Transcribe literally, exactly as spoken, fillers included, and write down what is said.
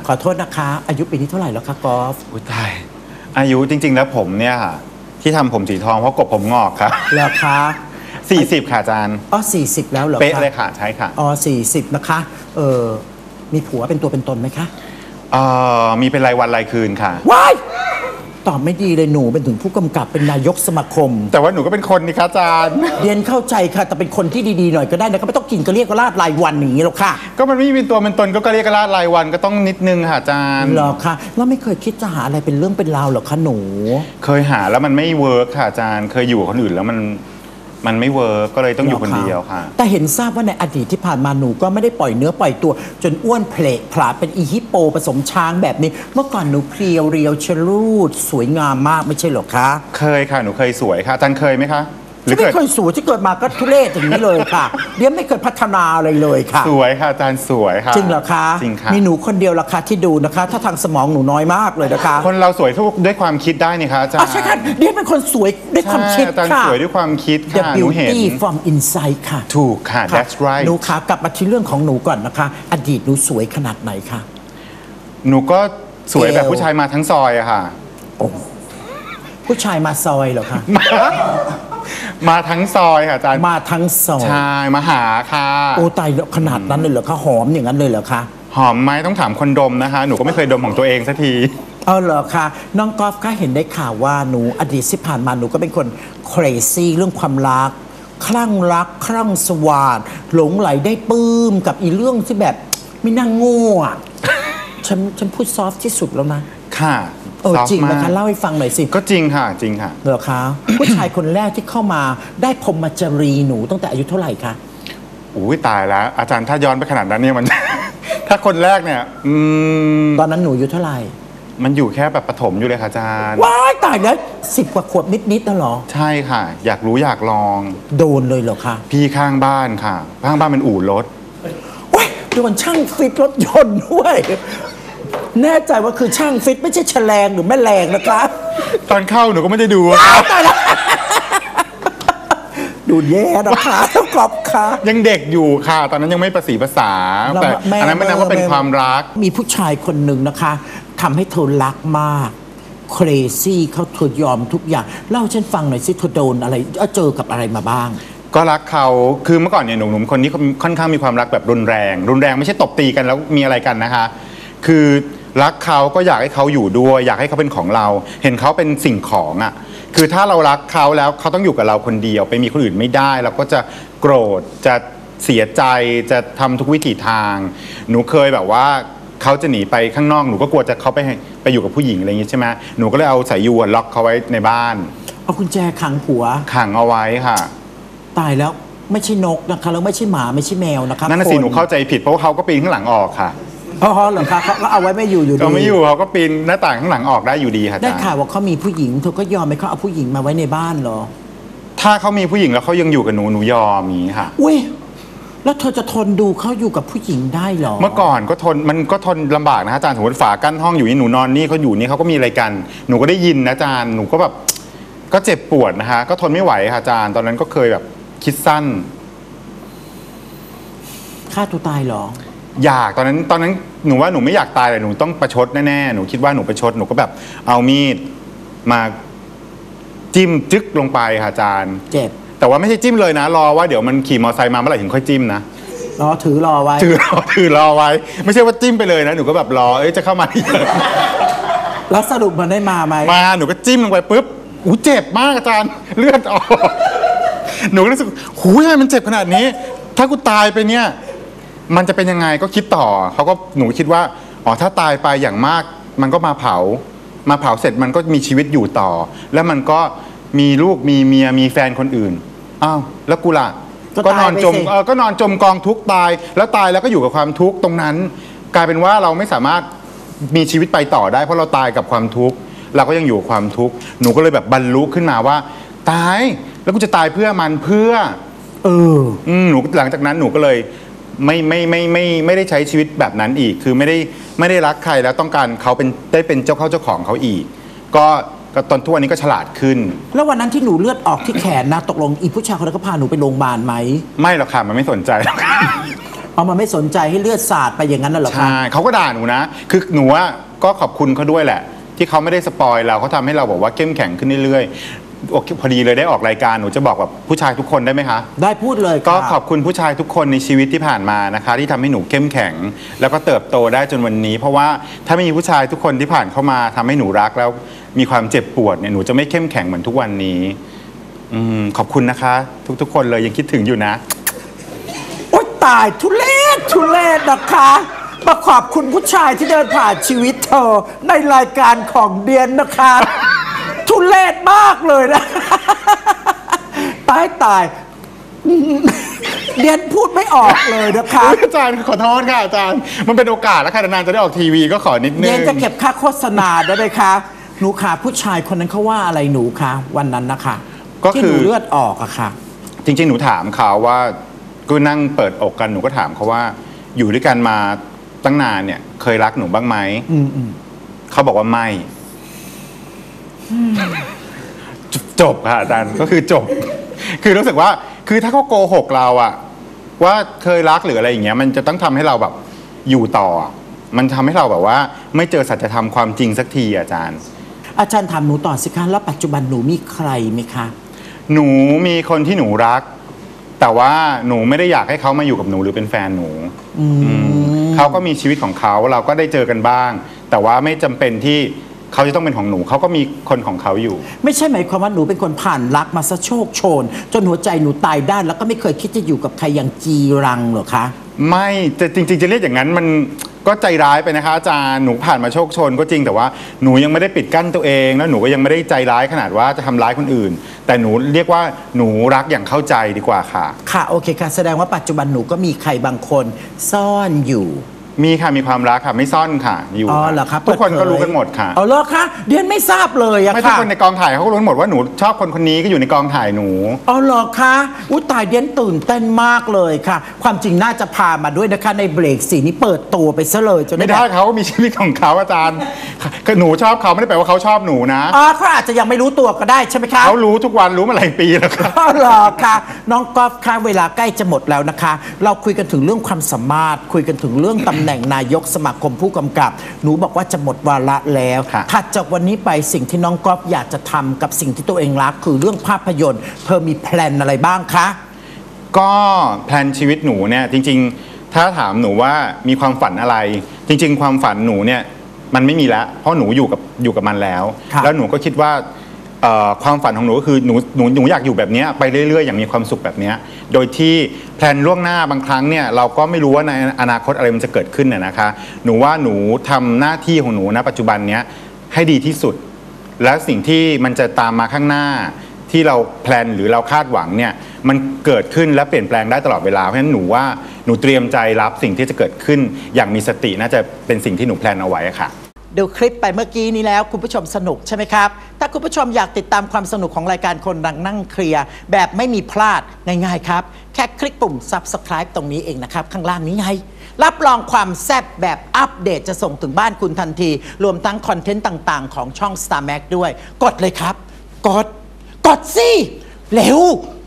ขอโทษนะคะอายุปีนี้เท่าไหร่แล้วคะกอล์ฟอุ้ยตายอายุจริงๆแล้วผมเนี่ยค่ะที่ทำผมสีทองเพราะกบผมงอกค่ะแล้วคะสี่สิบค่ะอาจารย์อ๋อสี่สิบแล้วเหรอเป๊ะเลยค่ะใช่ค่ะอ๋อสี่สิบนะคะเออมีผัวเป็นตัวเป็นตนไหมคะเอ่อมีเป็นรายวันรายคืนค่ะว้ายตอบไม่ดีเลยหนูเป็นถึงผู้กำกับเป็นนายกสมาคมแต่ว่าหนูก็เป็นคนนี่ค่ะอาจารย์เรียนเข้าใจค่ะแต่เป็นคนที่ดีๆหน่อยก็ได้นะก็ไม่ต้องกินก็เรียกก็ลาดรายวันอย่างนี้หรอกค่ะก็มันไม่มีตัวเป็นตนก็เรียกก็ลาดรายวันก็ต้องนิดนึงค่ะอาจารย์หรอคะแล้วไม่เคยคิดจะหาอะไรเป็นเรื่องเป็นราวหรอคะหนูเคยหาแล้วมันไม่เวิร์กค่ะอาจารย์เคยอยู่กับคนอื่นแล้วมันมันไม่เวิร์กก็เลยต้องอยู่คนเดียวค่ะแต่เห็นทราบว่าในอดีตที่ผ่านมาหนูก็ไม่ได้ปล่อยเนื้อปล่อยตัวจนอ้วนเพลทผลาเป็นอีฮิปโปผสมช้างแบบนี้เมื่อก่อนหนูเพรียวเรียวชลูดสวยงามมากไม่ใช่หรอคะเคยค่ะหนูเคยสวยค่ะอาจารย์เคยไหมคะฉันไม่เคยสวยที่เกิดมาก็ทุเรศอย่างนี้เลยค่ะเดี๋ยวไม่เคยพัฒนาอะไรเลยค่ะสวยค่ะอาจารย์สวยค่ะจริงเหรอคะจริงค่ะมีหนูคนเดียวราคาที่ดูนะคะถ้าทางสมองหนูน้อยมากเลยนะคะคนเราสวยทุกด้วยความคิดได้นี่คะอาจารย์ใช่ค่ะเดี๋ยวเป็นคนสวยด้วยความคิดค่ะอาจารย์สวยด้วยความคิดค่ะหนูเห็น The Beauty from Inside ค่ะถูกค่ะ That's right หนูคะกลับมาที่เรื่องของหนูก่อนนะคะอดีตหนูสวยขนาดไหนคะหนูก็สวยแบบผู้ชายมาทั้งซอยอะค่ะผู้ชายมาซอยเหรอคะมาทั้งซอยค่ะอาจารย์มาทั้งซอยใช่มาหาค่ะโอ้ตายขนาดนั้นเลยเหรอคะหอมอย่างนั้นเลยเหรอคะหอมไหมต้องถามคนดมนะคะหนูก็ไม่เคยดมของตัวเองสักทีเออเหรอคะน้องกอล์ฟก็เห็นได้ข่าวว่าหนูอดีตที่ผ่านมาหนูก็เป็นคน crazy เรื่องความรักคลั่งรักคลั่งสวาดหลงไหลได้ปื้มกับอีเรื่องที่แบบไม่น่าโง่อะฉันฉันพูดซอฟต์ที่สุดแล้วนะค่ะเออจริงนะคะเล่าให้ฟังหน่อยสิก็จริงค่ะจริงค่ะเหรอคะผู้ชายคนแรกที่เข้ามาได้พรหมจรีหนูตั้งแต่อายุเท่าไหร่คะอุ้ยตายแล้วอาจารย์ถ้าย้อนไปขนาดนั้นเนี่ยมัน ถ้าคนแรกเนี่ยอืมตอนนั้นหนูอายุเท่าไหร่มันอยู่แค่แบบประถมอยู่เลยค่ะอาจารย์ว้ายตายแล้วสิบกว่าขวบนิดๆนะหรอใช่ค่ะอยากรู้อยากลองโดนเลยเหรอคะพี่ข้างบ้านค่ะข้างบ้านเป็นอู่รถว้ายโดนช่างฟิตรถยนต์ด้วยแน่ใจว่าคือช่างฟิตไม่ใช่แฉลงหรือแม่แรงนะคะตอนเข้าหนูก็ไม่ได้ดูดูแย่นะคะต้องกรอบค่ะยังเด็กอยู่ค่ะตอนนั้นยังไม่ประสีภาษาแต่อันนั้นไม่นับว่าเป็นความรักมีผู้ชายคนหนึ่งนะคะทำให้เธอรักมาก crazy เขาเธอยอมทุกอย่างเล่าฉันฟังหน่อยสิเธอโดนอะไรเจอกับอะไรมาบ้างก็รักเขาคือเมื่อก่อนเนี่ยหนุ่มๆคนนี้ค่อนข้างมีความรักแบบรุนแรงรุนแรงไม่ใช่ตบตีกันแล้วมีอะไรกันนะคะคือรักเขาก็อยากให้เขาอยู่ด้วยอยากให้เขาเป็นของเราเห็นเขาเป็นสิ่งของอ่ะคือถ้าเรารักเขาแล้วเขาต้องอยู่กับเราคนเดียวไปมีคนอื่นไม่ได้เราก็จะโกรธจะเสียใจจะทำทุกวิถีทางหนูเคยแบบว่าเขาจะหนีไปข้างนอกหนูก็กลัวจะเขาไปไปอยู่กับผู้หญิงอะไรอย่างงี้ใช่ไหมหนูก็เลยเอาสายยูล็อกเขาไว้ในบ้านเอากุญแจขังผัวขังเอาไว้ค่ะตายแล้วไม่ใช่นกนะคะแล้วไม่ใช่หมาไม่ใช่แมวนะคะนั่นสิหนูเข้าใจผิดเพราะว่าเขาก็ปีนข้างหลังออกค่ะอ๋อเหรอคะเขาก็เอาไว้ไม่อยู่อยู่ดีเขาไม่อยู่เขาก็ปีนหน้าต่างข้างหลังออกได้อยู่ดีค่ะได้ข่าวว่าเขามีผู้หญิงเธอก็ยอมไหมเขาเอาผู้หญิงมาไว้ในบ้านเหรอถ้าเขามีผู้หญิงแล้วเขายังอยู่กับหนูหนูยอมนี้ค่ะอุ้ยแล้วเธอจะทนดูเขาอยู่กับผู้หญิงได้เหรอเมื่อก่อนก็ทนมันก็ทนลำบากนะอาจารย์สมมติฝากั้นห้องอยู่นี่หนูนอนนี่เขาอยู่นี่เขาก็มีอะไรกันหนูก็ได้ยินนะอาจารย์หนูก็แบบก็เจ็บปวดนะคะก็ทนไม่ไหวค่ะอาจารย์ตอนนั้นก็เคยแบบคิดสั้นฆ่าตัวตายเหรออยากตอนนั้นตอนนั้นหนูว่าหนูไม่อยากตายเลยหนูต้องประชดแน่ๆหนูคิดว่าหนูประชดหนูก็แบบเอามีดมาจิ้มจึ๊กลงไปค่ะอาจารย์เจ็บแต่ว่าไม่ใช่จิ้มเลยนะรอว่าเดี๋ยวมันขี่มอเตอร์ไซค์มาเมื่อไหร่ถึงค่อยจิ้มนะรอถือรอไว้ถือรอถือรอไว้ไม่ใช่ว่าจิ้มไปเลยนะหนูก็แบบรอเอ้ยจะเข้ามาที่แล้วสรุปมันได้มาไหมมาหนูก็จิ้มลงไปปุ๊บอู้เจ็บมากอาจารย์เลือดออกหนูก็รู้สึกหูยมันเจ็บขนาดนี้ถ้ากูตายไปเนี่ยมันจะเป็นยังไงก็คิดต่อเขาก็หนูคิดว่าอ๋อถ้าตายไปอย่างมากมันก็มาเผามาเผาเสร็จมันก็มีชีวิตอยู่ต่อแล้วมันก็มีลูกมีเมียมีแฟนคนอื่นอ้าวแล้วกูล่ะก็นอนจมเออก็นอนจมกองทุกข์ตายแล้วตายแล้วก็อยู่กับความทุกข์ตรงนั้นกลายเป็นว่าเราไม่สามารถมีชีวิตไปต่อได้เพราะเราตายกับความทุกข์เราก็ยังอยู่กับความทุกข์หนูก็เลยแบบบรรลุขึ้นมาว่าตายแล้วกูจะตายเพื่อมันเพื่อเออหนูหลังจากนั้นหนูก็เลยไม่ไม่ไม่ไม่ไม่ได้ใช้ชีวิตแบบนั้นอีกคือไม่ได้ไม่ได้รักใครแล้วต้องการเขาเป็นได้เป็นเจ้าเข้าเจ้าของเขาอีกก็ตอนทุกวันนี้ก็ฉลาดขึ้นแล้ววันนั้นที่หนูเลือดออกที่แขนนะตกลงอีผู้ชายคนนั้นก็พาหนูไปโรงพยาบาลไหมไม่หรอกค่ะมันไม่สนใจหรอกเอามาไม่สนใจให้เลือดสาดไปอย่างนั้นน่ะเหรอคะใช่เขาก็ด่าหนูนะ คือหนูอะก็ขอบคุณเขาด้วยแหละ ที่เขาไม่ได้สปอยเราเขาทำให้เราบอกว่าเข้มแข็งขึ้นเรื่อยๆโอเคพอดีเลยได้ออกรายการหนูจะบอกแบบผู้ชายทุกคนได้ไหมคะได้พูดเลยค่ะก็ขอบคุณผู้ชายทุกคนในชีวิตที่ผ่านมานะคะ ที่ทำให้หนูเข้มแข็ง แล้วก็เติบโตได้จนวันนี้ เพราะว่าถ้าไม่มีผู้ชายทุกคนที่ผ่านเข้ามาทำให้หนูรักแล้วมีความเจ็บปวดเนี่ยหนูจะไม่เข้มแข็งเหมือนทุกวันนี้อืมขอบคุณนะคะ ทุกๆ คนเลยยังคิดถึงอยู่นะโอ๊ยตายทุเลศทุเลศนะคะมาขอบคุณผู้ชายที่เดินผ่านชีวิตเธอในรายการของเดียนนะคะ ทุเลศมากเลยนะ ตายตายเดียนพูดไม่ออกเลยนะคะอาจารย์ขอโทษค่ะอาจารย์มันเป็นโอกาสแล้วค่ะนานๆจะได้ออกทีวีก็ขอนิดนึงเดียนจะเก็บค่าโฆษณาได้ไหมคะหนูขาผู้ชายคนนั้นเขาว่าอะไรหนูคะวันนั้นนะคะก็ที่คืหอนูเลือดออกอะค่ะจริงๆ หนูถามเขาว่าก็นั่งเปิดอกกันหนูก็ถามเขาว่าอยู่ด้วยกันมาตั้งนานเนี่ยเคยรักหนูบ้างไหมอืมอืมเขาบอกว่าไม่จบจบค่ะอาจารย์ก็คือจบ คือรู้สึกว่าคือถ้าเขาโกหกเราอะว่าเคยรักหรืออะไรอย่างเงี้ยมันจะต้องทำให้เราแบบอยู่ต่ออะมันทำให้เราแบบว่า ไม่เจอสัจธรรมความจริงสักทีอาจารย์อาจารย์ถามหนูต่อสิคะแล้วปัจจุบันหนูมีใครไหมคะหนูมีคนที่หนูรัก แต่ว่าหนูไม่ได้อยากให้เขามาอยู่กับหนูหรือเป็นแฟนหนูอืมเขาก็มีชีวิตของเขาเราก็ได้เจอกันบ้าง แต่ว่าไม่จำเป็นที่เขาจะต้องเป็นของหนูเขาก็มีคนของเขาอยู่ไม่ใช่หมายความว่าหนูเป็นคนผ่านรักมาซะโชคโชน จนหัวใจหนูตายด้านแล้วก็ไม่เคยคิดจะอยู่กับใครอย่างจีรังเหรอคะไม่จะจริงๆจะเรียกอย่างนั้นมันก็ใจร้ายไปนะคะอาจารย์หนูผ่านมาโชคโชนก็จริงแต่ว่าหนูยังไม่ได้ปิดกั้นตัวเองแล้วหนูก็ยังไม่ได้ใจร้ายขนาดว่าจะทำร้ายคนอื่น แต่หนูเรียกว่าหนูรักอย่างเข้าใจดีกว่าค่ะค่ะโอเคค่ะแสดงว่าปัจจุบันหนูก็มีใครบางคนซ่อนอยู่มีค่ะมีความรักค่ะไม่ซ่อนค่ะอยู่อ๋อค่ะเหรอคะทุกคนก็เปิดเผยรู้กันหมดค่ะเอาเหรอคะเดียนไม่ทราบเลยอะไม่ทุกค่ะคนในกองถ่ายเขาก็รู้หมดว่าหนูชอบคนคนนี้ก็อยู่ในกองถ่ายหนูเอาเหรอคะอุ้ยตายเดียนตื่นเต้นมากเลยค่ะ ความจริงน่าจะพามาด้วยนะคะในเบรกสี่นี้เปิดตัวไปซะเลยจนไม่ได้เขามีชีวิตของเขาอาจารย์คือหนูชอบเขาไม่ได้แปลว่าเขาชอบหนูนะอ๋อเขาอาจจะยังไม่รู้ตัวก็ได้ใช่ไหมคะเขารู้ทุกวันรู้มาหลายปีแล้วครับอ๋อเหรอคะน้องกอล์ฟคะเวลาใกล้จะหมดแล้วนะคะ เราคุยกันถึงเรื่องความสามารถ คุยกันถึงเรื่องตำแหน่งนายกสมาคมผู้กำกับ หนูบอกว่าจะหมดวาระแล้วค่ะถัดจากวันนี้ไปสิ่งที่น้องกอล์ฟอยากจะทำกับสิ่งที่ตัวเองรัก คือเรื่องภาพยนตร์เธอมีแพลนอะไรบ้างคะก็แพลนชีวิตหนูเนี่ยจริงๆ ถ้าถามหนูว่ามีความฝันอะไร จริง ๆ ความฝันหนูเนี่ยมันไม่มีแล้ว เพราะหนูอยู่กับอยู่กับมันแล้วครับแล้วหนูก็คิดว่าเอ่อความฝันของหนูก็คือหนูหนูหนูอยากอยู่แบบเนี้ยไปเรื่อยๆอย่างมีความสุขแบบเนี้ยโดยที่แพลนล่วงหน้าบางครั้งเนี่ยเราก็ไม่รู้ว่าในอนาคตอะไรมันจะเกิดขึ้นน่ะนะคะ หนูว่าหนูทำหน้าที่ของหนูณปัจจุบันเนี้ยให้ดีที่สุด และสิ่งที่มันจะตามมาข้างหน้าที่เราแพลนหรือเราคาดหวังเนี่ยมันเกิดขึ้นและเปลี่ยนแปลงได้ตลอดเวลาเพราะฉะนั้นหนูว่าหนูเตรียมใจรับสิ่งที่จะเกิดขึ้นอย่างมีสติน่าจะเป็นสิ่งที่หนูแพลนเอาไว้ค่ะดูคลิปไปเมื่อกี้นี้แล้วคุณผู้ชมสนุกใช่ไหมครับ ถ้าคุณผู้ชมอยากติดตามความสนุกของรายการคนดังนั่งเคลียร์แบบไม่มีพลาดง่ายๆครับ แค่คลิกปุ่ม Subscribe ตรงนี้เองนะครับ ข้างล่างนี้ไง รับรองความแซ่บแบบอัปเดตจะส่งถึงบ้านคุณทันที รวมทั้งคอนเทนต์ต่างๆ ของช่อง Star Max ด้วย กดเลยครับ กด กดสิเร็ว